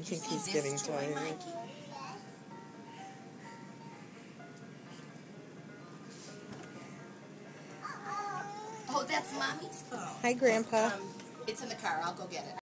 think he's getting tired. Mikey? Oh, that's Mommy's phone. Hi, Grandpa. It's in the car. I'll go get it.